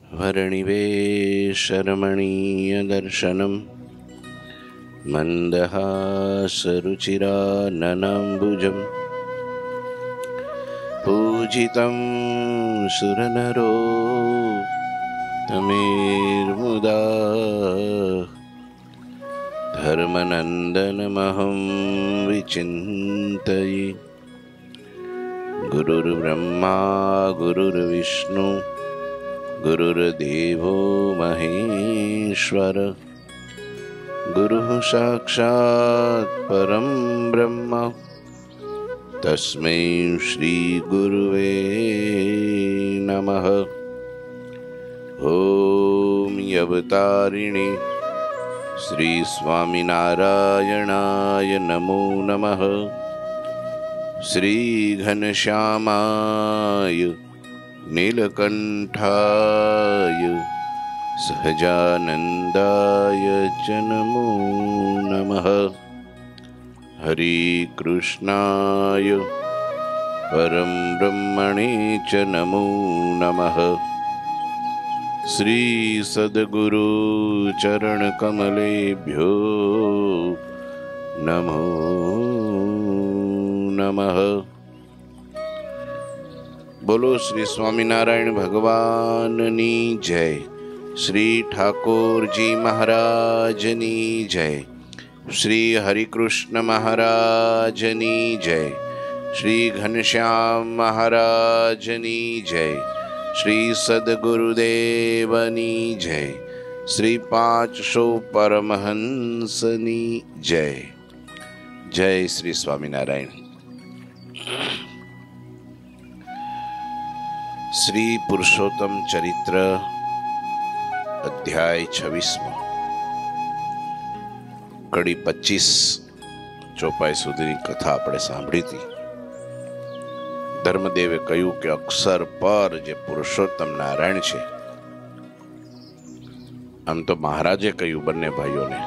वर्णिवेशरमणीयदर्शनं मन्दहासरुचिराननाम्बुजं पूजितं सुरनरोत्तमेर्मुदा धर्मनन्दनमहं विचिन्तये। गुरुर्ब्रह्मा गुरुर्विष्णु गुरुर्देवो महेश्वर, गुरुः साक्षात् परं ब्रह्म तस्मै श्री गुरुवे नमः। ॐ यवतारिणे श्री स्वामिनारायणाय नमो नमः। श्री घनश्यामाय नीलकंठाय सहजानंदाय च नमो नमः। हरे कृष्णाय परम ब्रह्मणे च नमो नमः। श्री सद्गुरु चरण कमलेभ्यो नमो नमः। बोलो श्री स्वामीनारायण भगवाननी जय। श्री ठाकुर जी महाराजनी जय। श्री हरिकृष्ण महाराजनी जय। श्री घनश्याम महाराजनी जय। श्री सद्गुरुदेवनी जय। श्री 500 परमहंसनी जय। जय श्री स्वामीनारायण। श्री पुरुषोत्तम चरित्र अध्याय 26 कड़ी 25 ચોપાઈ સુધીની કથા આપણે સાંભળી હતી। ધર્મદેવે કહ્યું કે અક્ષર પર જે પુરુષોત્તમ નારાયણ છે, આમ તો મહારાજે કહ્યું બંને ભાઈઓને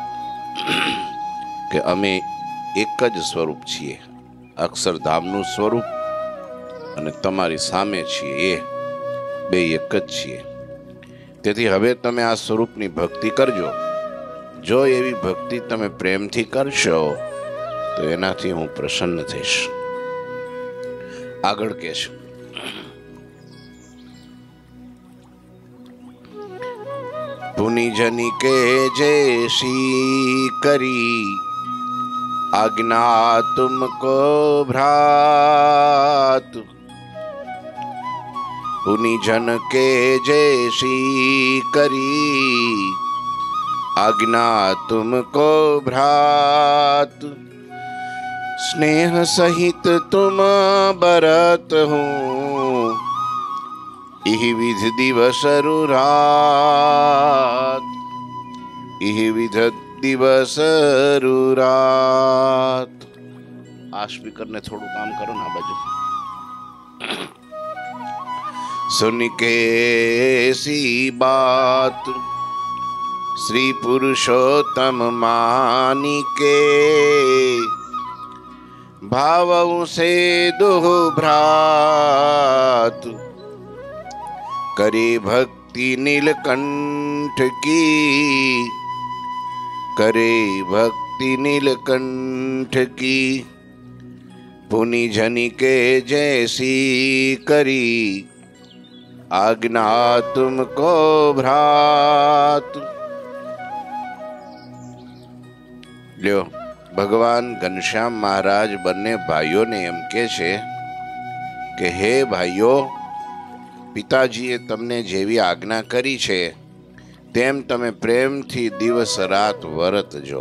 કે અમે એક જ સ્વરૂપ છીએ, અક્ષરધામનું સ્વરૂપ અને તમારી સામે છીએ એ બે એક જ છીએ। તેથી હવે તમે આ સ્વરૂપની ભક્તિ કરજો। જો એવી ભક્તિ તમે પ્રેમથી કરશો તો એનાથી હું પ્રસન્ન થઈશ। આગળ કે છે, પુનિજની કે જૈસી કરી આજ્ઞા તુમકો ભ્રાત। पुनिजन के जैसी करी आज्ञा तुमको भ्रात। स्नेह सहित तुम बरत हूँ इह विध दिवस रात। इह विध दिवस रात। आ स्पीकर ने थोड़ू काम करो ना बाजू। सुन के ऐसी बात श्री पुरुषोत्तम मानी के भावों से दुह भ्रात। करे भक्ति नीलकंठ की, करे भक्ति नीलकंठ की। पुनिजनी के जैसी करी आज्ञा तुमको भ्रात। લ્યો, ભગવાન ઘનશ્યામ મહારાજ બંને ભાઈઓને એમ કહે છે કે હે ભાઈઓ, પિતાજીએ તમને જેવી આજ્ઞા કરી છે તેમ તમે પ્રેમથી દિવસ રાત વર્તજો।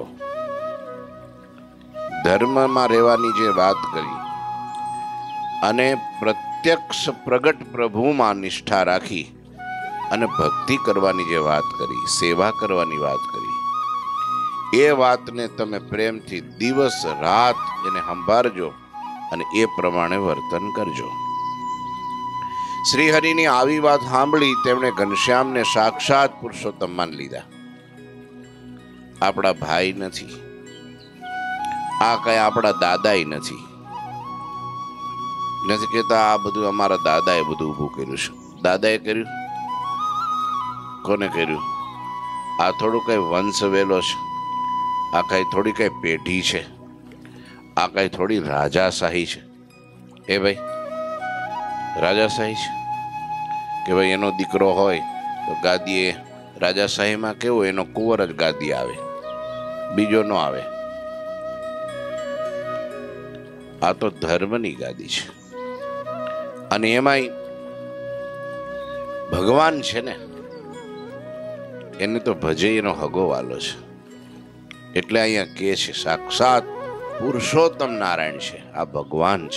ધર્મમાં રહેવાની જે વાત કરી અને પ્રત્યક્ષ પ્રગટ પ્રભુમાં નિષ્ઠા રાખી અને ભક્તિ કરવાની જે વાત કરી, સેવા કરવાની વાત કરી, એ વાતને તમે પ્રેમથી દિવસ રાત એને સંભાળજો અને એ પ્રમાણે વર્તન કરજો। શ્રી હરિની આવી વાત સાંભળી તેમણે ઘનશ્યામને સાક્ષાત પુરુષોત્તમ માની લીધા। આપણા ભાઈ નથી, આ કઈ આપણા દાદાય નથી। નથી કહેતા આ બધું અમારા દાદાએ બધું ઊભું કર્યું છે, દાદાએ કર્યું કોને કર્યું? આ થોડું કઈ વંશ વેલો છે, આ કઈ થોડી કઈ પેઢી છે, આ કઈ થોડી રાજાશાહી છે. એ ભાઈ રાજાશાહી છે કે ભાઈ એનો દીકરો હોય તો ગાદીએ, રાજાશાહીમાં કેવું એનો કુંવર જ ગાદી આવે, બીજો ન આવે. આ તો ધર્મની ગાદી છે. અને એમાંય ભગવાન છે ને, એને તો ભજે એનો હગો વાલો છે. એટલે અહીંયા કે છે સાક્ષાત પુરુષોત્તમ નારાયણ છે, આ ભગવાન છે.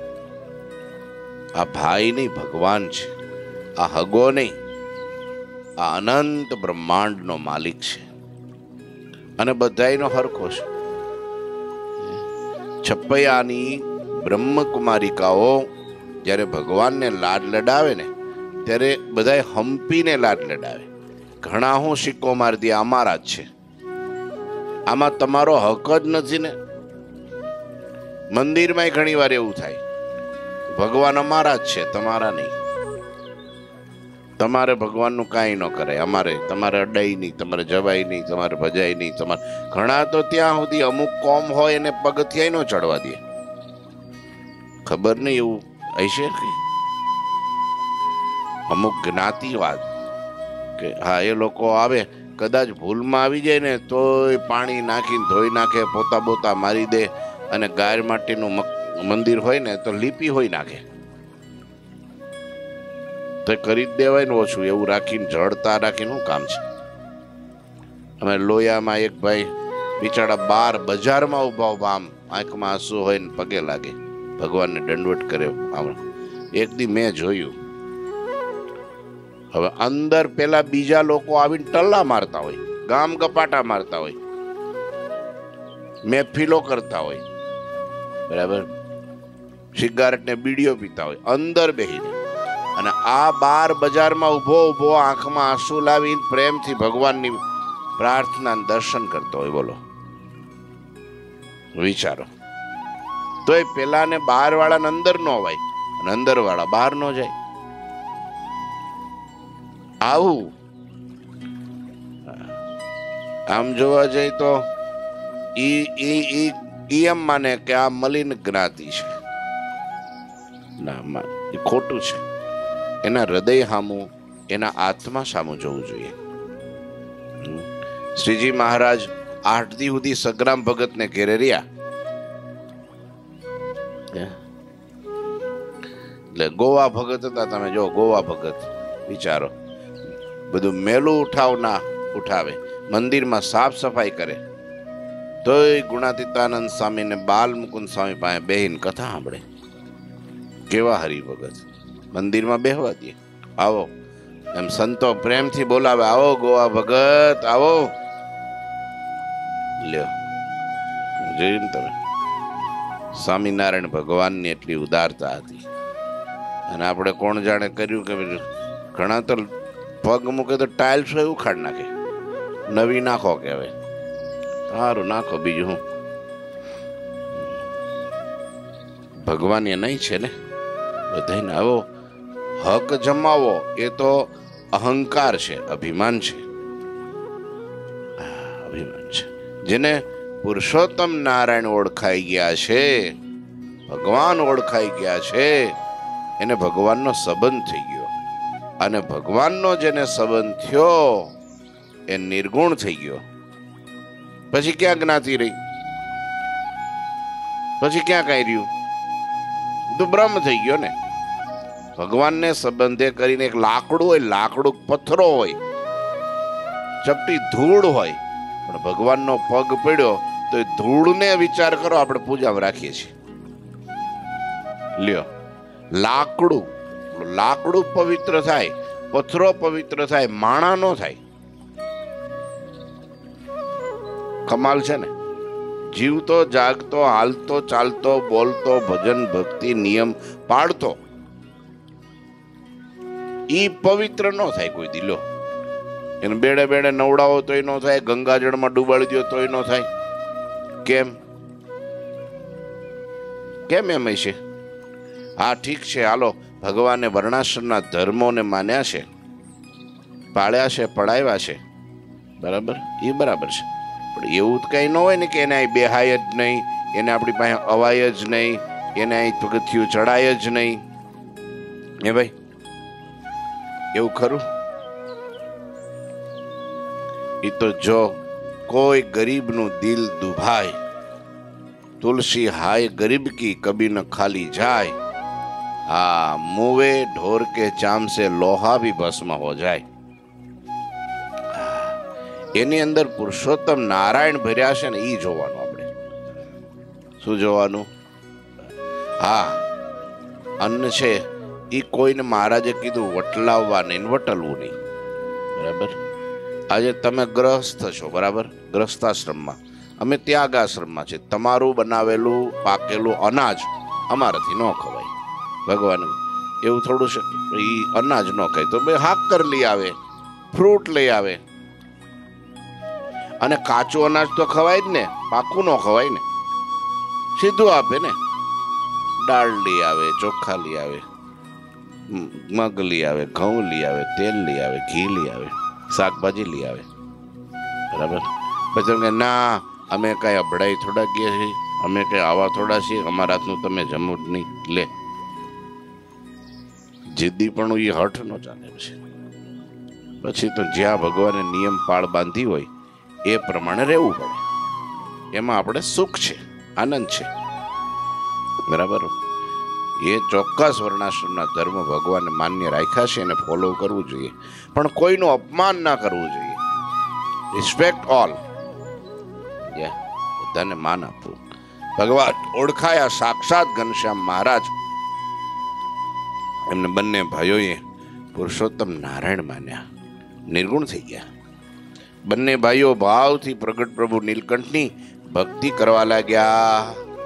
આ ભાઈ નહીં, ભગવાન છે. આ હગો નહીં, આ અનંત બ્રહ્માંડનો માલિક છે અને બધાયનો હરખો છે. છપૈયાની બ્રહ્મકુમારિકાઓ જ્યારે ભગવાનને લાડ લડાવે ને ત્યારે બધાય હંપીને લાડ લડાવે. ઘણા હું સિક્કો મારી દે, અમારા જ છે, આમાં તમારો હક જ નથી ને. મંદિરમાં ઘણી વાર એવું થાય, ભગવાન અમારા જ છે, તમારા નહીં. તમારે ભગવાનનું કાંઈ ન કરાય, અમારે તમારે અડાય નહીં, તમારે જવાય નહીં, તમારે ભજાય નહીં. તમારે ઘણા તો ત્યાં સુધી અમુક કોમ હોય એને પગથિયા ન ચડવા દે. ખબર નહીં એવું હશે કે અમુક જ્ઞાતિવાદ કે હા એ લોકો આવે, કદાચ ભૂલમાં આવી જાય ને તોય પાણી નાખીને ધોઈ નાખે, પોતા બોતા મારી દે, અને ગાય માટીનું મંદિર હોય ને તો લીપી હોય નાખે. તો કરી જ દેવાય ને ઓછું, એવું રાખીને જળતા રાખીને શું કામ છે? અમે લોયામાં એક ભાઈ બિચારા બાર બજારમાં ઉભા ઉભા આમ આંખમાં આંસુ હોય ને પગે લાગે, ભગવાનને દંડવટ કરે. આમ એક દી મેં જોયું. હવે અંદર પેલા બીજા લોકો આવીને ટલ્લા મારતા હોય, ગામ ગપાટા મારતા હોય, મહેફિલો કરતા હોય, બરાબર, સિગારેટ ને બીડીઓ પીતા હોય અંદર બેહીને, અને આ બાર બજારમાં ઉભો ઉભો આંખમાં આંસુ લાવીને પ્રેમથી ભગવાનની પ્રાર્થના દર્શન કરતો હોય. બોલો, વિચારો. તો એ પેલા ને બહાર વાળા અંદર નો અવાય અને અંદર વાળા બહાર નો જાય. આવું આમ જોવા જઈએ તો એમ માને કે આ મલિન જ્ઞાતિ છે. ના, એ ખોટું છે. એના હૃદય સામું, એના આત્મા સામું જોવું જોઈએ. શ્રીજી મહારાજ 8 દી સુધી સગ્રામ ભગત ને ઘેરે રહ્યા. એટલે ગોવા ભગત હતા. તમે જો ગોવા ભગત વિચારો, બધું મેલું ઉઠાવે, મંદિરમાં સાફ સફાઈ કરે, તોય ગુણાતીતાનંદ સ્વામી ને બાલ મુકુંદ સ્વામી પાસે બેહીને કથા સાંભળે. કેવા હરિભગત! મંદિરમાં બેહવા દે, આવો એમ સંતો પ્રેમથી બોલાવે, આવો ગોવા ભગત આવો. લ્યો, જોયું ને તમે, સ્વામિનારાયણ ભગવાનની એટલી ઉદારતા હતી. અને આપણે કોણ જાણે કર્યું કે ઘણા તો પગ મૂકે તો ટાઇલ્સ હોય ઉખાડ નાખે, નવી નાખો કે હવે સારું નાખો, બીજું હું. ભગવાન એ નહીં છે ને બધાને. આવો હક જમાવો એ તો અહંકાર છે, અભિમાન છે. અભિમાન છે. જેને પુરુષોત્તમ નારાયણ ઓળખાઈ ગયા છે, ભગવાન ઓળખાઈ ગયા છે, એને ભગવાનનો સંબંધ થઈ ગયો. અને ભગવાનનો જેને સંબંધ થયો એ નિર્ગુણ થઈ ગયો. પછી ક્યાં જ્ઞાતિ રહી? પછી ક્યાં કઈ રહ્યું? તો બ્રહ્મ થઈ ગયો ને. ભગવાનને સંબંધે કરીને એક લાકડું હોય, લાકડું પથ્થરો હોય, ચપટી ધૂળ હોય, પણ ભગવાનનો પગ પડ્યો તો એ ધૂળને વિચાર કરો, આપણે પૂજામાં રાખીએ છીએ. લ્યો, લાકડું પવિત્ર થાય, પથ્થરો પવિત્ર થાય, માણા નો થાય. કમાલ છે ને. જીવતો જાગતો હાલતો ચાલતો બોલતો ભજન ભક્તિ નિયમ પાડતો ઈ પવિત્ર નો થાય કોઈ દિલો. એને બેડે બેડે નવડાવો તોય નો થાય, ગંગાજળમાં ડૂબાડી દો તોય નો થાય. કેમ એમ હશે? હા ઠીક છે, હાલો ભગવાને વર્ણાશ્રમના ધર્મોને માન્યા છે, પાળ્યા છે, પડાવ્યા છે, બરાબર, એ બરાબર છે. પણ એવું જ કંઈ ન હોય ને કે એને અહીં બેહાય જ નહીં, એને આપણી પાસે અવાય જ નહીં, એને અહીં પગથિયું ચડાય જ નહીં. હે ભાઈ, એવું ખરું? એ તો જો કોઈ ગરીબનું દિલ દુભાય, તુલસી હાય गरीब की कभी न खाली जाए, हाँ मुवे ढोर के चाम से लोहा भी भस्म हो जाए. એની અંદર પુરુષોત્તમ નારાયણ ભર્યા છે ને એ જોવાનું. આપણે શું જોવાનું? હા, અન્ન છે એ કોઈને મહારાજે કીધું વટલાવવા નહીં, વટલવું નહીં, બરાબર. આજે તમે ગ્રહસ્થ છો, બરાબર, ગ્રસ્તાશ્રમમાં, અમે ત્યાગાશ્રમમાં છે. તમારું બનાવેલું પાકેલું અનાજ અમારાથી ન ખવાય. ભગવાન એવું થોડું છે એ અનાજ ન ખાય તો ભાઈ હાકર લઈ આવે, ફ્રૂટ લઈ આવે. અને કાચું અનાજ તો ખવાય જ ને, પાકું ન ખવાય ને, સીધું આપે ને. દાળ લઈ આવે, ચોખા લઈ આવે, મગ લઈ આવે, ઘઉં લઈ આવે, તેલ લઈ આવે, ઘી લઈ આવે, શાકભાજી લઈ આવે, બરાબર. પછી કે ના અમે કઈ અભડાઈ થોડા ગયા છીએ, અમે કઈ આવા થોડા છીએ, અમારા હાથનું તમે જમવું જ નહીં. લે, જિદ્દી પણ એ હઠ નો ચાલે. પછી તો જ્યાં ભગવાને નિયમ પાળ બાંધી હોય એ પ્રમાણે રહેવું પડે. એમાં આપણે સુખ છે, આનંદ છે, બરાબર. એ ચોક્કસ વર્ણાશ્રમના ધર્મ ભગવાને માન્ય રાખ્યા છે, એને ફોલો કરવું જોઈએ, પણ કોઈનું અપમાન ના કરવું જોઈએ. રિસ્પેક્ટ ઓલ, બધાને માન આપવું. ભગવાન ઓળખાયા સાક્ષાત ઘનશ્યામ મહારાજ. એમને બંને ભાઈઓએ પુરુષોત્તમ નારાયણ માન્યા, નિર્ગુણ થઈ ગયા. બંને ભાઈઓ ભાવથી પ્રગટ પ્રભુ નીલકંઠની ભક્તિ કરવા લાગ્યા.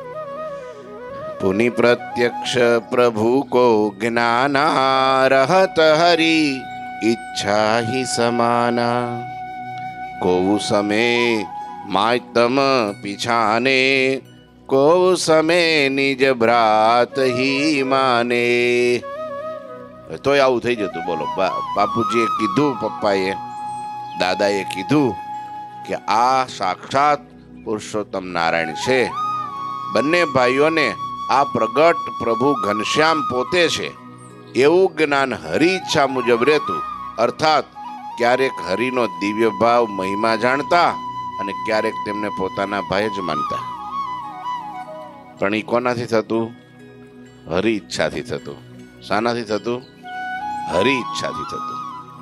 પુનિ પ્રત્યક્ષ પ્રભુ કો જ્ઞાના, રહત હરી ઈચ્છા હી સમાના. કોઉ સમે માતમ પીછાને, કોઉ સમે નિજ ભ્રાત હી માને. તોય આવું થઈ જતું. બોલો, બાપુજીએ કીધું, પપ્પાએ દાદાએ કીધું કે આ સાક્ષાત પુરુષોત્તમ નારાયણ છે. બંને ભાઈઓને આ પ્રગટ પ્રભુ ઘનશ્યામ પોતે છે એવું જ્ઞાન હરિ ઈચ્છા મુજબ રહેતું. અર્થાત ક્યારેક હરિનો દિવ્ય ભાવ મહિમા જાણતા અને ક્યારેક તેમને પોતાના ભાઈ જ માનતા. પણ એ કોનાથી થતું? હરિ ઈચ્છાથી થતું. શાનાથી થતું? હરિ ઈચ્છાથી થતું.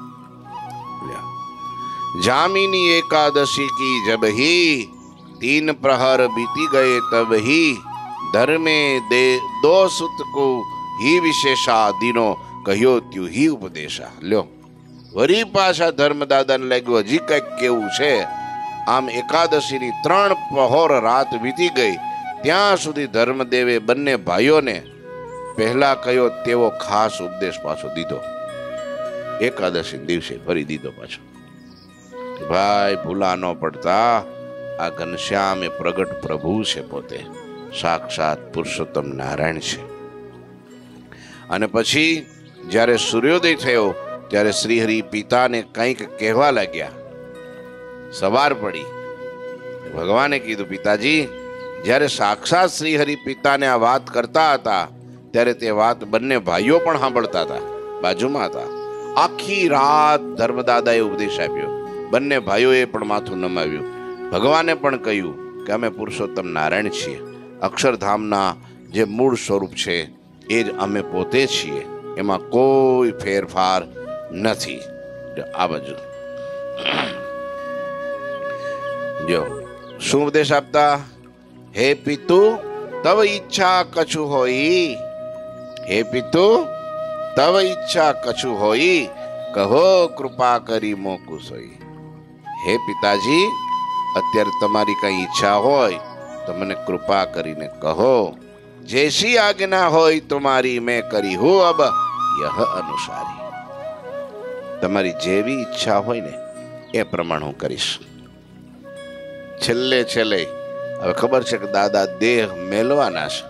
જામિની એકાદશી કી જબ ही 3 प्रहर बीती गए तब ही धर्मे दे 2 सुत को ही विशेषा दिनो કહ્યો ત્યુ ही ઉપદેશા. લ્યો, વરી પાછા ધર્મદાદાને લાગ્યું હજી કંઈક કેવું છે. આમ એકાદશીની 3 પ્રહર રાત વીતી ગઈ ત્યાં સુધી ધર્મદેવે બંને ભાઈઓને પહેલા કયો તેવો ખાસ ઉપદેશ પાછો દીધો. એકાદશી દિવસે ફરી દીધો પાછો. ભાઈ, ભૂલા ન પડતા, આ ઘનશ્યામ એ પ્રગટ પ્રભુ છે, પોતે સાક્ષાત પુરુષોત્તમ નારાયણ છે. અને પછી જ્યારે સૂર્યોદય થયો ત્યારે શ્રીહરિ પિતાને કંઈક કહેવા લાગ્યા. સવાર પડી. ભગવાને કીધું, પિતાજી, જ્યારે સાક્ષાત શ્રીહરિ પિતાને આ વાત કરતા હતા ત્યારે તે વાત બંને ભાઈઓ પણ સાંભળતા હતા, બાજુમાં હતા. આખી રાત ધર્મદાદાએ ઉપદેશ આપ્યો. બંને ભાઈઓએ પણ માથું નમાવ્યું. ભગવાને પણ કહ્યું કે અમે પુરુષોત્તમ નારાયણ છીએ. અક્ષરધામના જે મૂળ સ્વરૂપ છે એ જ અમે પોતે છીએ, એમાં કોઈ ફેરફાર નથી. આ બાજુ જો શું ઉપદેશ આપતા? હે પિતુ, તવ ઈચ્છા કછુ હોઈ, હે પિતુ, તવ ઈચ્છા કછુ હોઈ, કહો કૃપા કરી મોકુ સોઈ. હે પિતાજી, અત્યારે તમારી કઈ ઈચ્છા હોય તો મને કૃપા કરીને કહો. જૈસી આજ્ઞા હોય તમારી મેં કરી હું અબ યહ અનુસારી. તમારી જેવી ઈચ્છા હોય ને એ પ્રમાણે હું કરીશ. છેલ્લે છેલ્લે હવે ખબર છે કે દાદા દેહ મેલવાના છે.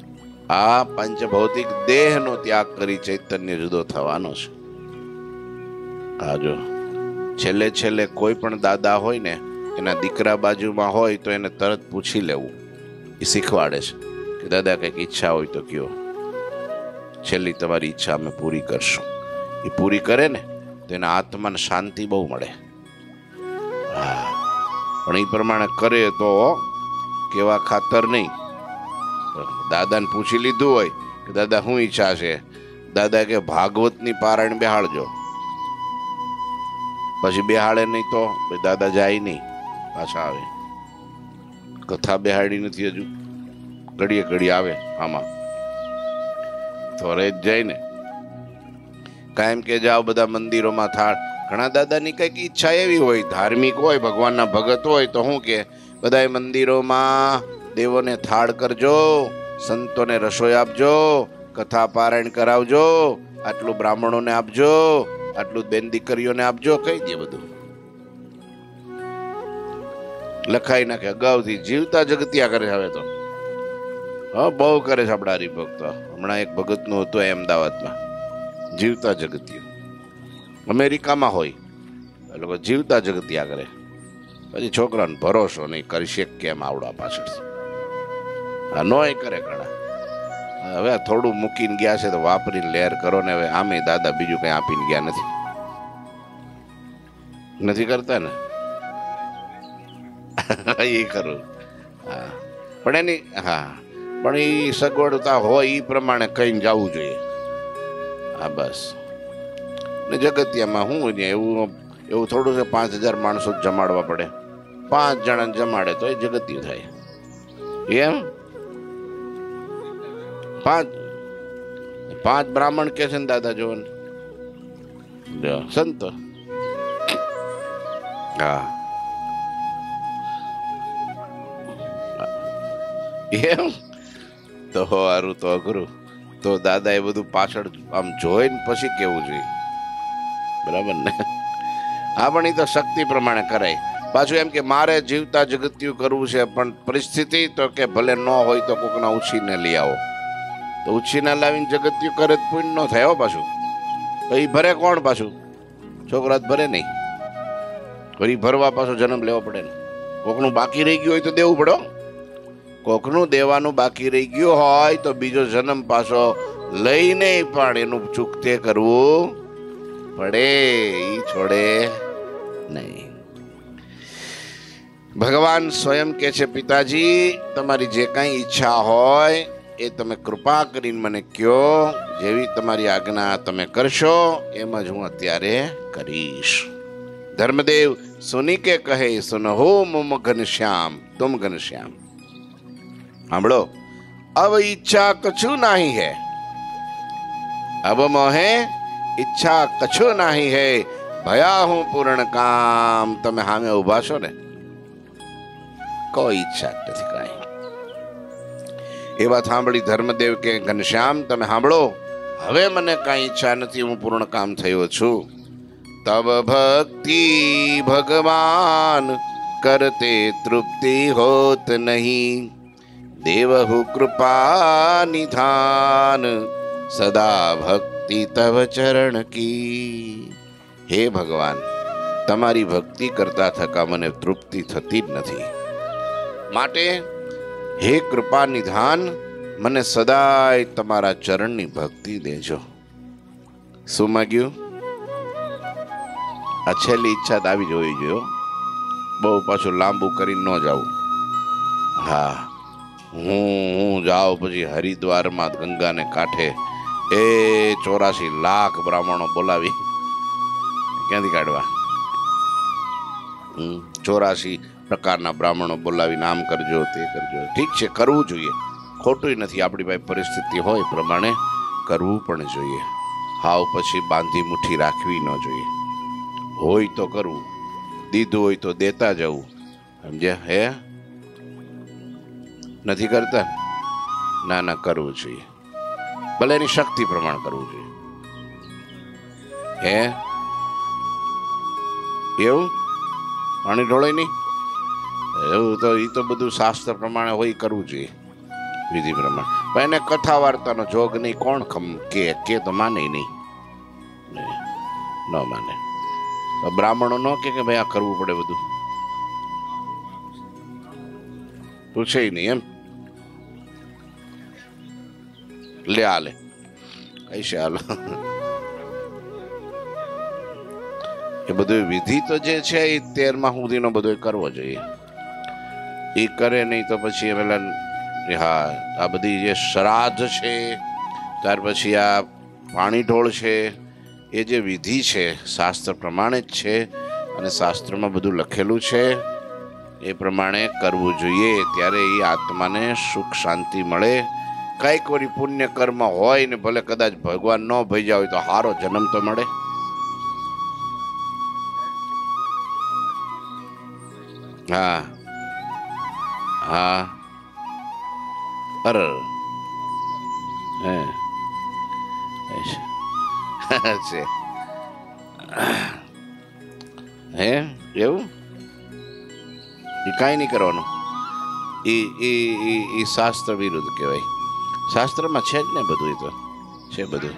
આ પંચભૌતિક દેહનો ત્યાગ કરી ચૈતન્ય જુદો થવાનો છે. હા જો છેલ્લે છેલ્લે કોઈ પણ દાદા હોય ને એના દીકરા બાજુમાં હોય તો એને તરત પૂછી લેવું. એ શીખવાડે છે કે દાદા કંઈક ઈચ્છા હોય તો કયો, છેલ્લી તમારી ઈચ્છા અમે પૂરી કરશું. એ પૂરી કરે ને તો એના આત્માને શાંતિ બહુ મળે. હા, પણ એ પ્રમાણે કરે તો કેવા ખાતર નહીં. દાદાને પૂછી લીધું હોય કે દાદા શું ઈચ્છા છે, દાદા કે ભાગવતની પારાયણ બેહાડજો. પછી બેહાડે નહીં તો દાદા જાય નહીં, પાછા આવે. કથા બેહાડી નથી હજુ, ઘડીએ ઘડી આવે આમાં તો રહે જ જાય ને. કાયમ કે જાઓ બધા મંદિરોમાં થાળ. ઘણા દાદાની કંઈક ઈચ્છા એવી હોય, ધાર્મિક હોય, ભગવાનના ભગત હોય તો શું કે બધા મંદિરોમાં દેવોને થાળ કરજો, સંતોને રસોઈ આપજો, કથા પારાયણ કરાવજો, આટલું બ્રાહ્મણોને આપજો, આટલું બેન દીકરીઓને આપજો, કહી દે બધું લખાઈ નાખે અગાઉથી. જીવતા જગતિયા કરે હવે તો. હા, બહુ કરે છે આપણા હરિભક્તો. હમણાં એક ભગતનું હતું અમદાવાદમાં, જીવતા જગતિયું. અમેરિકામાં હોય એ લોકો જીવતા જગતિયા કરે. પછી છોકરાને ભરોસો નહીં, કરી શક કેમ આવડા પાછળથી. હા, નોય કરે ઘણા. હવે થોડું મૂકીને ગયા છે તો વાપરીને લહેર કરો ને. હવે આમે દાદા બીજું કઈ આપીને ગયા નથી કરતા ને. એ ખરું. હા, પણ એની પણ એ સગવડતા હોય એ પ્રમાણે કહીને જવું જોઈએ. હા બસ. ને જગતિયામાં શું ને એવું થોડું છે. 5000 માણસો જમાડવા પડે. 5 જણાને જમાડે તો એ જગતિયું થાય. એમ 5 બ્રાહ્મણ કે છે ને દાદા જો સંત. હા, એમ તો સારું તો અઘરું. તો દાદા એ બધું પાછળ આમ જોઈને પછી કેવું જોઈએ, બરાબર ને? હા, પણ એ તો શક્તિ પ્રમાણે કરાય. પાછું એમ કે મારે જીવતા જગતિયું કરવું છે, પણ પરિસ્થિતિ તો કે ભલે ન હોય તો કોકના ઉછીને લઈ આવો. તો ઉછીને લાવીને જગતિયું કરે તો પુણ્ય ન થાય. પાછું તો એ ભરે કોણ? પાછું છોકરા ભરે નહીં. ફરી ભરવા પાછો જન્મ લેવો પડે ને. કોકનું બાકી રહી ગયું હોય તો દેવું પડે. કોકનું દેવાનું બાકી રહી ગયું હોય તો બીજો જન્મ પાછો લઈને પણ એનું ચૂકતે કરવું પડે. ઈ છોડે નહીં. ભગવાન સ્વયં કે છે, પિતાજી તમારી જે કાંઈ ઈચ્છા હોય એ તમે કૃપા કરીને મને કહો. જેવી તમારી આજ્ઞા તમે કરશો એમ જ હું અત્યારે કરીશ. ધર્મદેવ સુની કે કહે, સુનહો મુમ ઘનશ્યામ તુમ ઘનશ્યામ. સાંભળો, અબ ઈચ્છા કછું નહીં હે, અબ મોહે ઈચ્છા કછું નહીં હે, ભયા હું પૂર્ણ કામ. તમે સામે ઉભા છો ને, કોઈ ઈચ્છા નથી કાંઈ. એ વાત સાંભળી ધર્મદેવ કે ઘનશ્યામ તમે સાંભળો, હવે મને કાંઈ ઈચ્છા નથી, હું પૂર્ણ કામ થયો છું. તબ ભક્તિ ભગવાન કરતે તૃપ્તિ હોત નહીં, દેવહુ કૃપા નિધાન સદા ભક્તિ તવ ચરણ કી. હે ભગવાન, તમારી ભક્તિ કરતા થકા મને તૃપ્તિ થતી જ નથી. માટે હે કૃપા નિધાન, મને સદાય તમારા ચરણની ભક્તિ દેજો. શું માગ્યું? આ છેલ્લી ઈચ્છા તો આવી જોવી જોઈએ. બહુ પાછું લાંબુ કરીને ન જાવું. હા, હું જાઉં પછી હરિદ્વારમાં ગંગાને કાંઠે 84 લાખ બ્રાહ્મણો બોલાવી ક્યાંથી કાઢવા? 84 પ્રકારના બ્રાહ્મણો બોલાવીને આમ કરજો તે કરજો. ઠીક છે, કરવું જોઈએ, ખોટું નથી. આપણી પાસે પરિસ્થિતિ હોય પ્રમાણે કરવું પણ જોઈએ. હાવ પછી બાંધી મુઠ્ઠી રાખવી ન જોઈએ. હોય તો કરવું, દીધું હોય તો દેતા જવું. સમજ્યા? હે નથી કરતા? ના ના, કરવું જોઈએ. ભલે એની શક્તિ પ્રમાણે કરવું જોઈએ. હે એવું પાણી ઢોળે નહીં એવું તો એ તો બધું શાસ્ત્ર પ્રમાણે હોય, કરવું જોઈએ વિધિ પ્રમાણે. પણ એને કથા વાર્તાનો જોગ નહીં. કોણ કે તો માને નહીં, ન માને. બ્રાહ્મણો ન કે ભાઈ આ કરવું પડે બધું, પૂછે નહીં એમ, લે હાલે કઈ છે હાલો. એ બધું વિધિ તો જે છે એ 13મા સુધીનો બધો કરવો જોઈએ. એ કરે નહીં તો પછી પેલા હા આ બધી જે શ્રાદ્ધ છે, ત્યાર પછી આ પાણી ઢોળ છે, એ જે વિધિ છે શાસ્ત્ર પ્રમાણે જ છે અને શાસ્ત્રમાં બધું લખેલું છે એ પ્રમાણે કરવું જોઈએ. ત્યારે એ આત્માને સુખ શાંતિ મળે. કંઈક વળી પુણ્ય કર્મ હોય ને ભલે કદાચ ભગવાન ન ભેજા હોય તો સારો જન્મ તો મળે. હા હા અર છે હે એવું એ કાંઈ નહીં કરવાનું. એ શાસ્ત્ર વિરુદ્ધ કહેવાય. શાસ્ત્રમાં છે જ ને બધું, એ તો છે બધું.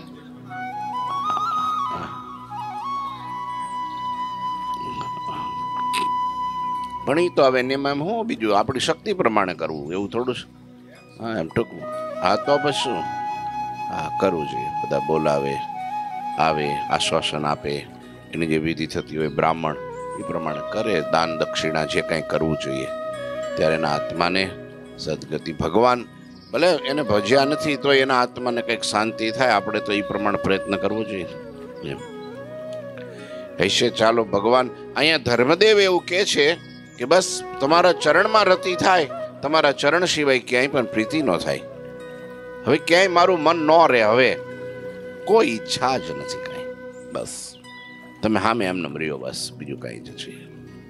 પણ એ તો હવે એમાં હું બીજું આપણી શક્તિ પ્રમાણે કરવું એવું થોડું છે. હા એમ ટૂંકું. હા તો પછી શું, હા કરવું જોઈએ. બધા બોલાવે આવે આશ્વાસન આપે, એની જે વિધિ થતી હોય બ્રાહ્મણ એ પ્રમાણે કરે, દાન દક્ષિણા જે કાંઈ કરવું જોઈએ. ત્યારે એના આત્માને સદગતિ, ભગવાન ભલે એને ભજ્યા નથી તો એના આત્માને કંઈક શાંતિ થાય. આપણે તો એ પ્રમાણે પ્રયત્ન કરવો જોઈએ એમ હશે. ચાલો ભગવાન અહીંયા ધર્મદેવ એવું કહે છે કે બસ તમારા ચરણમાં રતિ થાય, તમારા ચરણ સિવાય ક્યાંય પણ પ્રીતિ ન થાય. હવે ક્યાંય મારું મન ન રહે, હવે કોઈ ઈચ્છા જ નથી કાંઈ. બસ તમે હામે એમને રહ્યો, બસ બીજું કાંઈ જ છે.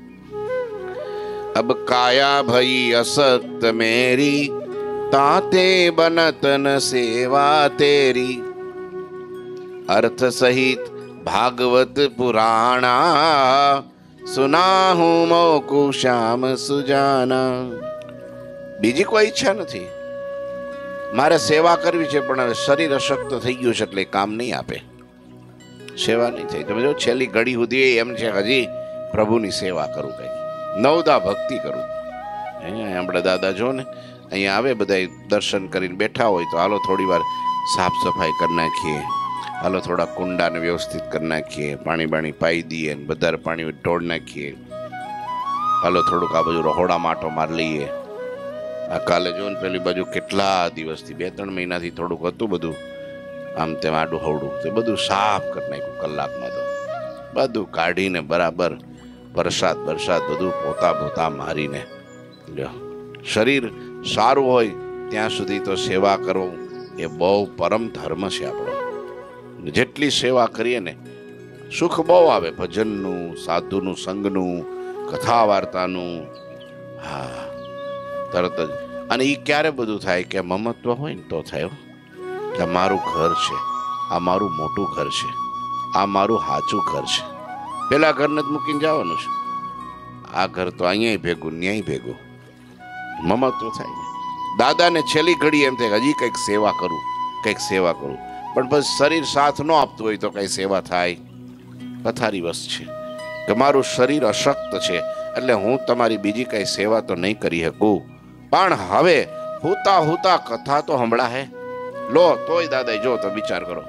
અબ કાયા ભઈ અસત મેરી, તાતે બનતન સેવા તેરી, અર્થ સહિત ભાગવત પુરાણા, સુના હું મોકુ શ્યામ સુજાના. બીજી કોઈ ઈચ્છા નથી. મારે સેવા કરવી છે પણ હવે શરીર અશક્ત થઈ ગયું છે એટલે કામ નહીં આપે, સેવા નહીં થઈ. તમે જો છેલ્લી ઘડી સુધી એમ છે હજી પ્રભુની સેવા કરું, કઈ નવદા ભક્તિ કરું. આપણે દાદા જો ને અહીંયા આવે બધા દર્શન કરીને બેઠા હોય તો હાલો થોડી વાર સાફ સફાઈ કરી નાખીએ, હાલો થોડા કુંડાને વ્યવસ્થિત કરી નાખીએ, પાણી બાણી પાઈ દઈએ, વધારે પાણી ઢોળ નાખીએ, હાલો થોડુંક આ બાજુ રહોડા માટો માર લઈએ. આ કાલે જો ને પેલી બાજુ કેટલા દિવસથી 2-3 મહિનાથી થોડુંક હતું બધું આમ તેમ આડું હવડું, તે બધું સાફ કરી નાખ્યું કલાકમાં. તો બધું કાઢીને બરાબર વરસાદ બધું પોતા મારીને લ્યો. શરીર સારું હોય ત્યાં સુધી તો સેવા કરવું એ બહુ પરમ ધર્મ છે આપણો. જેટલી સેવા કરીએ ને સુખ બહુ આવે, ભજનનું, સાધુનું સંગનું, કથા વાર્તાનું. હા તરત જ. અને એ ક્યારે બધું થાય કે મમત્વ હોય ને તો થાય કે મારું ઘર છે, આ મારું મોટું ઘર છે, આ મારું સાચું ઘર છે. પેલા ઘરને જ મૂકીને જવાનું છે. આ ઘર તો અહીંયા ભેગું ન્યાય ભેગું, મમત્વ થાય ને. દાદાને છેલ્લી ઘડી એમ થાય હજી કંઈક સેવા કરું, કંઈક સેવા કરું, પણ પછી શરીર સાથ ન આપતું હોય તો કઈ સેવા થાય? પથારી વસ છે કે મારું શરીર અશક્ત છે એટલે હું તમારી બીજી કઈ સેવા તો નહીં કરી શકું. પણ હવે હુતા હુતા કથા તો હમણાં હે લો તોય દાદા જો તો વિચાર કરો.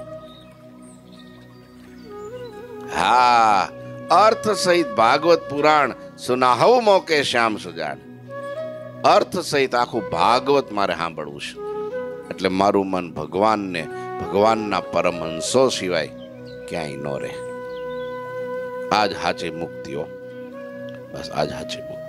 હા અર્થ સહિત ભાગવત પુરાણ સુનાહવ મોકે શ્યામ સુજાન. અર્થ સહિત આખું ભાગવત મારે સાંભળવું છે એટલે મારું મન ભગવાનને, ભગવાનના પરમહંસો સિવાય ક્યાંય ન રહે. આજ હાચી મુક્તિઓ, બસ આજ હાચી મુક્તિ.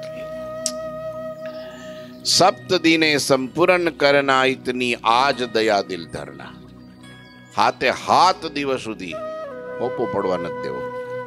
સપ્ત દિને સંપૂર્ણ કરના ઇતની આજ દયા દિલ ધરના. હાથે હાથ દિવસ સુધી પોપો પડવા નથી દેવો.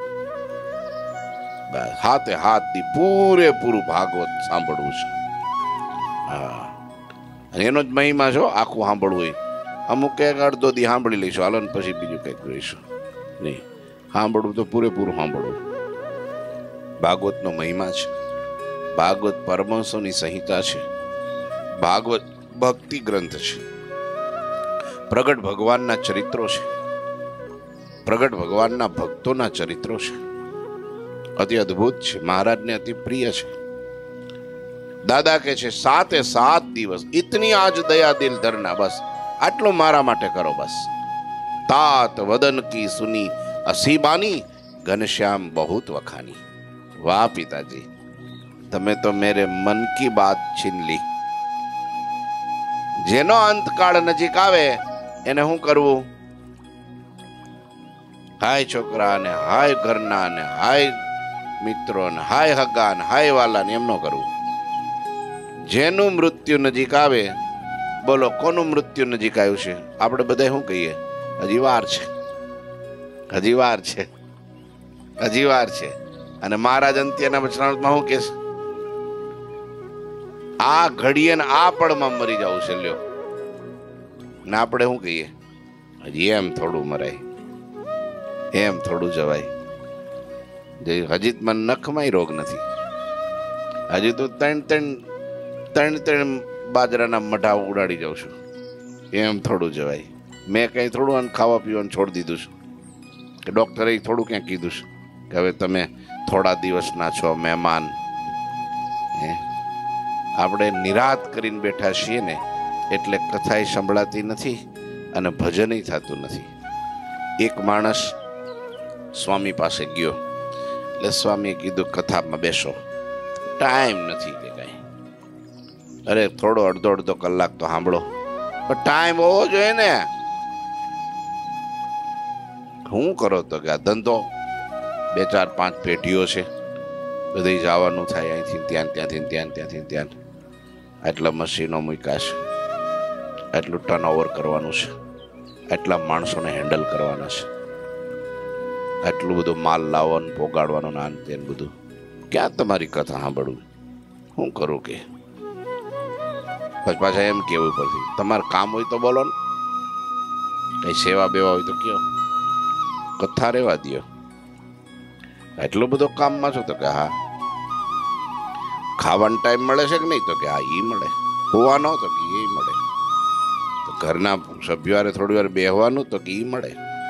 બસ હાથે હાથ દી પૂરેપૂરું ભાગવત સાંભળવું છે. હા અને એનો જ મહિમા છો આખું સાંભળવું હોય. અમુક એક અડધો દી સાંભળી લઈશું હાલો ને પછી બીજું કંઈક જોઈશું નહીં. સાંભળવું તો પૂરેપૂરું સાંભળવું. ભાગવતનો મહિમા છે. ભાગવત પરમહંસોની સંહિતા છે. ભાગવત ભક્તિ ગ્રંથ છે. પ્રગટ ભગવાનના ચરિત્રો છે. પ્રગટ ભગવાનના ભક્તોના ચરિત્રો છે. અતિ અદ્ભુત છે, મહારાજને અતિ પ્રિય છે. દાદા કે છે 7 દિવસ ઇતની આજ દયા દિલ ધરના, બસ આટલું મારા માટે કરો બસ. तात वदन की सुनी असीबानी, घनश्याम बहुत वखानी. वाह पिताजी, તમે તો મેરે મન કી બાત છીન લી. જેનો અંતકાળ નજીક આવે એને શું કરવું? હાય છોકરા ને હાય ઘરના ને હાય મિત્રો ને હાય હગા ને હાય વાલા ને એમ ન કરવું. જેનું મૃત્યુ નજીક આવે, બોલો કોનું મૃત્યુ નજીક આવ્યું છે? આપણે બધા શું કહીએ? હજી વાર છે, હજી વાર છે, હજી વાર છે. અને મહારાજ અંત્યના વચનામૃતમાં શું કે છે? આ ઘડીએ ને આ પળમાં મરી જવું છે લ્યો. ને આપણે શું કહીએ? હજી એમ થોડું મરાય, એમ થોડું જવાય. હજી મને નખમાં રોગ નથી, હજી તો ત્રણ બાજરાના મઢા ઉડાડી જાઉં છું, એમ થોડું જવાય. મેં કઈ થોડું આને ખાવા પીવાનું છોડી દીધું છે કે ડોક્ટરે થોડું ક્યાં કીધું છે કે હવે તમે થોડા દિવસના છો મહેમાન. આપણે નિરાત કરીને બેઠા છીએ ને એટલે કથાએ સંભળાતી નથી અને ભજનય થતું નથી. એક માણસ સ્વામી પાસે ગયો એટલે સ્વામીએ કીધું કથામાં બેસો. ટાઈમ નથી કે કઈ. અરે થોડો અડધો કલાક તો સાંભળો, પણ ટાઈમ હોવો જોઈએ ને. શું કરો તો કે આ ધંધો, 2 4 5 પેઢીઓ છે, બધી જવાનું થાય અહીંથી ત્યાં, ત્યાંથી ત્યાં. આટલા મશીનો મૂક્યા છે, આટલું ટર્નઓવર કરવાનું છે, આટલા માણસોને હેન્ડલ કરવાના છે, આટલું બધું માલ લાવવાનું પોગાડવાનું ના તે બધું. ક્યાં તમારી કથા સાંભળવું? શું કરું કે? પછી પાછા એમ કેવું પડશે તમારે કામ હોય તો બોલો ને, કઈ સેવા બેવા હોય તો કયો, કથા રેવા દો. એટલું બધું કામમાં છો તો કે હા. ખાવાનો ટાઈમ મળે છે કે નહીં? તો કે હા એ મળે. હોવાનો તો કે એ મળે. તો ઘરના સભ્યો થોડી વાર બેહવાનું તો કે એ મળે.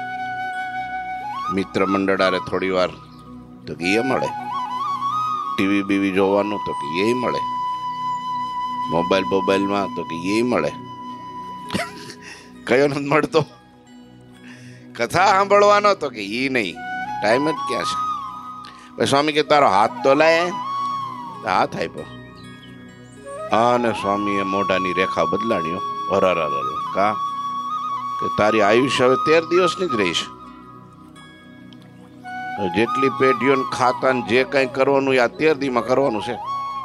મિત્ર મંડળ આરે થોડી વાર તો કે એ મળે. ટીવી બીવી જોવાનું તો કે એ મળે. મોબાઈલમાં તો કે એ મળે. કયો નથી મળતો? કથા સાંભળવાનો તો કે એ નહીં. ટાઈમ જ ક્યાં છે? પછી સ્વામી કે તારો હાથ તો લાય. હાથ આપ્યો અને સ્વામીએ મોઢાની રેખા બદલાણીઓ. અરર કા કે તારી આયુષ્ય હવે 13 દિવસની જ રહીશ. જેટલી પેઢીઓ ખાતા જે કઈ કરવાનું આ 13 દીમાં કરવાનું છે.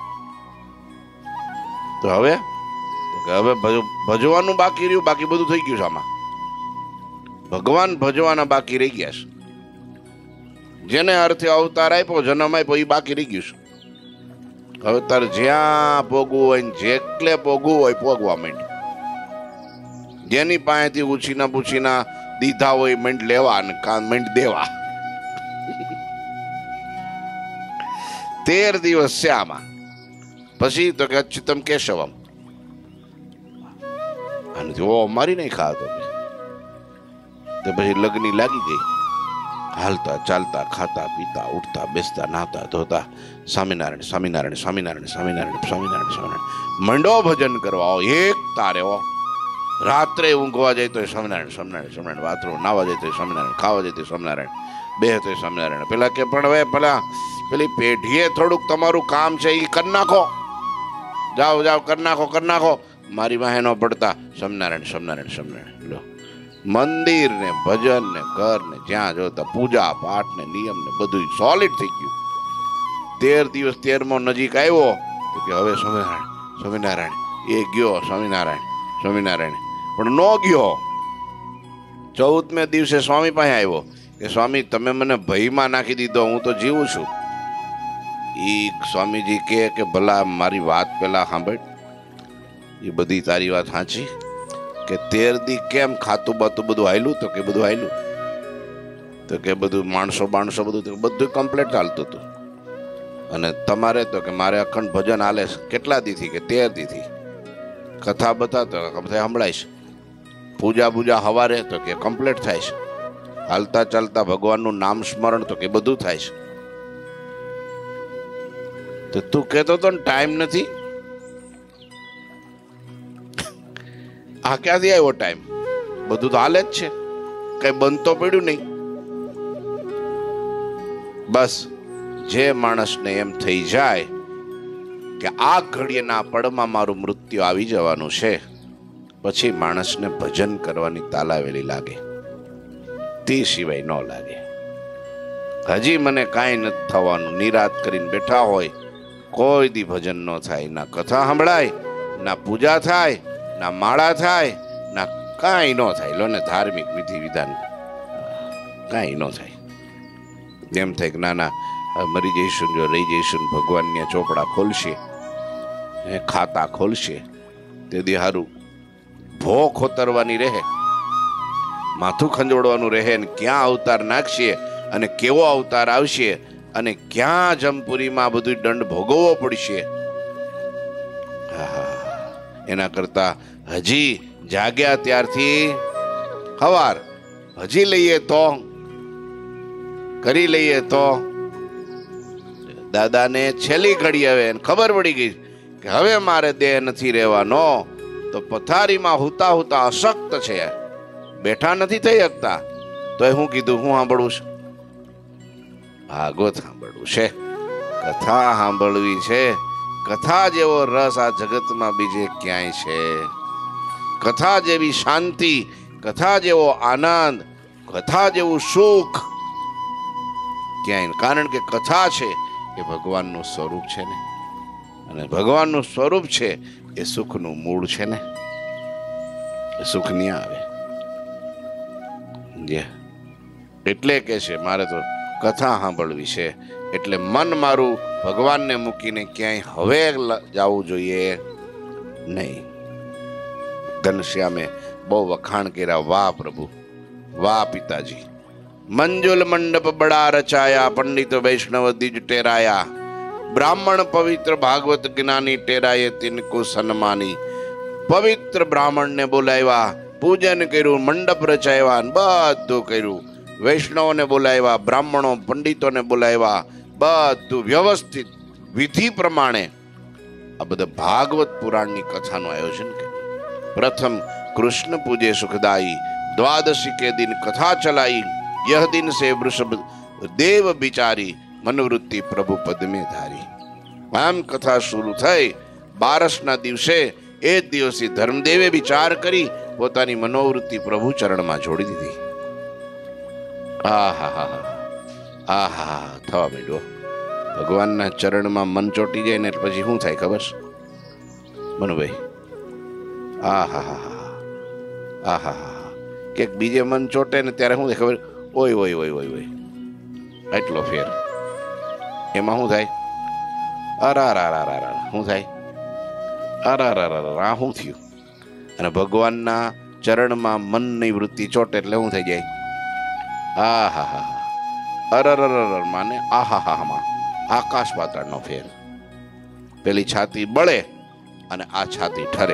તો હવે ભજવાનું બાકી રહ્યું, બાકી બધું થઈ ગયું છે. આમાં ભગવાન ભજવાના બાકી રહી ગયા છે. જેને અર્થે અવતાર આપ્યો, જન્મ આપ્યો, એ બાકી રહી ગયું છે. હવે તારે જ્યાં પોગવું હોય ને જેટલે પોગવું હોય પોગવા માંડ. જેની પાસેથી ઉછીના પૂછીના દીધા હોય માંડ લેવા ને કાન માંડ દેવા. 13 દિવસ છે આમાં. પછી તો કે અચ્યુતમ કેશવમ. અને જો મારી નહીં ખાતો તો પછી લગ્ની લાગી ગઈ. હાલતા ચાલતા ખાતા પીતા ઉઠતા બેસતા નાહતા ધોતા સ્વામિનારાયણ સ્વામિનારાયણ સ્વામિનારાયણ સ્વામિનારાયણ સ્વામિનારાયણ સ્વામિનારાયણ મંડો ભજન કરવા. એક તારે રાત્રે ઊંઘવા જાય તો સ્વામિનારાયણ સ્વામિનારાયણ સ્વામિનારાયણ, બાથરૂમ નાવા જાય તો સ્વામિનારાયણ, ખાવા જાય તો સ્વામિનારાયણ, બે તો સ્વામિનારાયણ. પેલા કે પણ હવે પેલી પેઢીએ થોડુંક તમારું કામ છે એ કરી નાખો, જાઓ કરી નાખો. મારી વાહે ન પડતા સ્વામિનારાયણ સ્વામિનારાયણ સ્વામિનારાયણ. લો મંદિર ને ભજન ને ઘર ને જ્યાં જોતા પૂજા પાઠ ને નિયમ ને બધું સોલિડ થઈ ગયું. 13 દિવસ 13મો નજીક આવ્યો તો કે હવે સ્વામિનારાયણ સ્વામિનારાયણ. એ ગયો સ્વામિનારાયણ સ્વામિનારાયણ, પણ નો ગયો. 14મે દિવસે સ્વામી પાસે આવ્યો કે સ્વામી તમે મને ભયમાં નાખી દીધો, હું તો જીવું છું. ઈ સ્વામીજી કે ભલા મારી વાત પેલા સાંભળ. એ બધી તારી વાત સાચી કે 13 દી કેમ ખાતું બાતું બધું હાયલું? તો કે બધું હાયલું. તો કે બધું માણસો બધું કમ્પ્લીટ ચાલતું હતું. અને તમારે તો કે મારે અખંડ ભજન હાલે છે. કેટલા દીથી? કે 13 દીથી. કથા બતાતો સંભળાય છે. પૂજા હવારે તો કે કમ્પ્લીટ થાય છે. હાલતા ચાલતા ભગવાનનું નામ સ્મરણ તો કે બધું થાય છે. તો તું કહેતો તો ને ટાઈમ નથી, આ ક્યાંથી આવ્યો ટાઈમ? બધું તો હાલે જ છે, કઈ બંધ તો પડ્યું નહીં. બસ જે માણસને એમ થઈ જાય કે આ ઘડીના પળમાં મારું મૃત્યુ આવી જવાનું છે, પછી માણસને ભજન કરવાની તાલાવેલી લાગે, તે સિવાય ન લાગે. હજી મને કાંઈ નથી થવાનું, નિરાત કરીને બેઠા હોય, કોઈ દી ભજન ન થાય, ના કથા સંભળાય, ના પૂજા થાય, ના માળા થાય, ના કાંઈ ન થાય. લો ને ધાર્મિક વિધિ વિધાન કાંઈ ન થાય. એમ થાય કે ના ના મરી જઈશું, જો રહી જઈશું, ભગવાનના ચોપડા ખોલશે, ખાતા ખોલશે, તે દી હારું ભો ખોતરવાની રહે, માથું ખંજોડવાનું રહે, ને ક્યાં અવતાર નાખશે અને કેવો અવતાર આવશે અને ક્યાં જમપુરીમાં બધું દંડ ભોગવવો પડશે. એના કરતા હજી જાગ્યા ત્યારથી હવાર હજી લઈએ તો કરી લઈએ તો. દાદાને છેલ્લી ઘડી હવે ખબર પડી ગઈ કે હવે મારે દેહ નથી રહેવાનો, તો પથારીમાં હુતા હુતા અશક્ત છે, બેઠા નથી થઈ શકતા, તો હું કીધું હું સાંભળું છું? ભાગવત સાંભળવું છે, કથા સાંભળવી છે. કથા જેવો રસ આ જગતમાં બીજે ક્યાંય છે? કથા જેવી શાંતિ, કથા જેવો આનંદ, કથા જેવું સુખ ક્યાંય. કારણ કે કથા છે એ ભગવાનનું સ્વરૂપ છે ને, અને ભગવાનનું સ્વરૂપ છે એ સુખનું મૂળ છે ને, એ સુખ નહીં આવે. એટલે કે છે મારે તો કથા સાંભળવી છે, એટલે મન મારું ભગવાનને મૂકીને ક્યાંય હવે જવું જોઈએ નહીં. ઘનશ્યામે બહુ વખાણ કર્યા, વાહ પ્રભુ, વાહ પિતાજી. મંજુલ મંડપ બડા રચાયા, પંડિત વૈષ્ણવ દિજ ટેરાયા, બ્રાહ્મણ પવિત્ર ભાગવત જ્ઞાની ટેરાયે તિનકો સન્માની. પવિત્ર બ્રાહ્મણને બોલાવ્યા, પૂજન કર્યું, મંડપ રચાવ્યા, બધું કર્યું. વૈષ્ણવને બોલાવ્યા, બ્રાહ્મણો પંડિતોને બોલાવ્યા, બધું વ્યવસ્થિત વિધિ પ્રમાણે આ બધા ભાગવત પુરાણની કથાનું આયોજન કર્યું. પ્રથમ કૃષ્ણ પૂજે સુખદાયી, દ્વાદશી કે દિન કથા ચલાઈ, यह दिन से वृषभ देव बिचारी, મનોવૃત્તિ પ્રભુ પદ में ધારી. આમ કથા શરૂ થઈ. 12ના દિવસે એ જ દિવસે ધર્મદેવે વિચાર કરી પોતાની મનોવૃત્તિ પ્રભુ ચરણમાં જોડી દીધી. આહા થવા માંડ્યો. ભગવાનના ચરણમાં મન ચોટી જાય ને એટલે પછી શું થાય ખબર છે મનુભાઈ? આહા કે બીજે મન ચોટે ને ત્યારે શું થાય ખબર? ઓય ઓય ઓય ઓય ઓય, એટલો ફેર. એમાં શું થાય? અરારારારા શું થાય? અરારારા શું થયું? અને ભગવાનના ચરણમાં મનની વૃત્તિ ચોટે એટલે શું થઈ જાય? આહા અરર માને આહાહામાં આકાશ પાતાળનો ફેર. પેલી છાતી બળે અને આ છાતી ઠરે.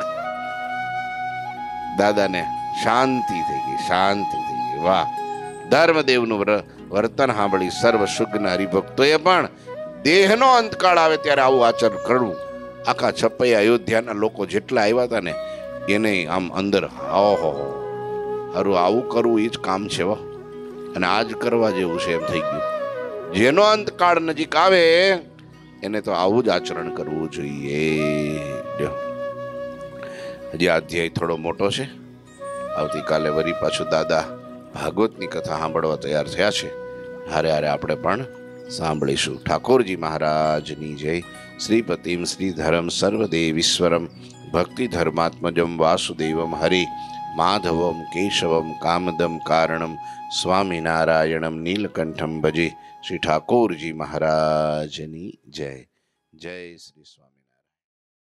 દાદાને શાંતિ થઈ ગઈ, શાંતિ થઈ ગઈ. વાહ! ધર્મદેવનું વર્તન સાંભળી સર્વ શુગ્ન હરિભક્તોએ પણ દેહનો અંતકાળ આવે ત્યારે આવું આચરણ કરવું. આખા છપૈયા અયોધ્યાના લોકો જેટલા આવ્યા હતા ને એને આમ અંદર ઓહો હારું આવું કરવું એ જ કામ છે. અને આજ કરવા જેવું છે એમ થઈ ગયું. જેનો અંતકાળ નજીક આવે એને તો આવું જ આચરણ કરવું જોઈએ. હજી અધ્યાય થોડો મોટો છે. આવતીકાલે વરી પાછું દાદા ભાગવતની કથા સાંભળવા તૈયાર થયા છે. હારે હારે આપણે પણ સાંભળીશું. ઠાકોરજી મહારાજની જય. શ્રીપતિમ શ્રીધરમ સર્વદેવીશ્વરમ ભક્તિ ધર્માત્મજમ વાસુદેવમ હરિ માધવમ કેશવમ કામદમ કારણમ સ્વામિનારાયણમ નીલકંઠમ ભજે. શ્રી ઠાકોરજી મહારાજની જય. જય શ્રી સ્વામી.